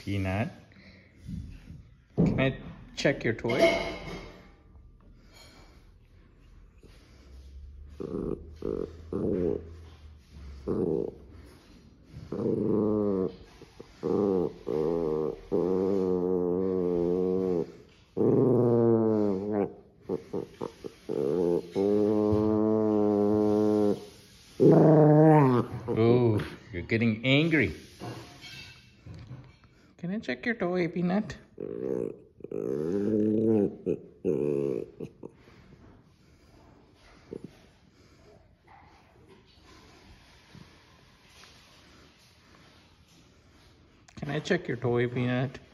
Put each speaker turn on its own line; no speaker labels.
Peanut. Can I check your toy? Oh, you're getting angry. Can I check your toy, Peanut? Can I check your toy, Peanut?